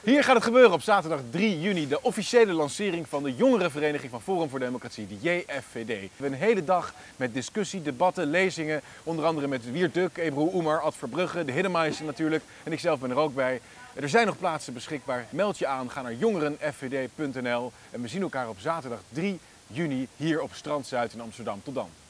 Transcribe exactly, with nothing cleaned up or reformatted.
Hier gaat het gebeuren op zaterdag drie juni, de officiële lancering van de jongerenvereniging van Forum voor Democratie, de J F V D. We hebben een hele dag met discussie, debatten, lezingen, onder andere met Wiert Duk, Ebru Umar, Ad Verbrugge, de Hiddemeister natuurlijk en ikzelf ben er ook bij. Er zijn nog plaatsen beschikbaar, meld je aan, ga naar jongeren f v d punt n l en we zien elkaar op zaterdag drie juni hier op Strand Zuid in Amsterdam. Tot dan!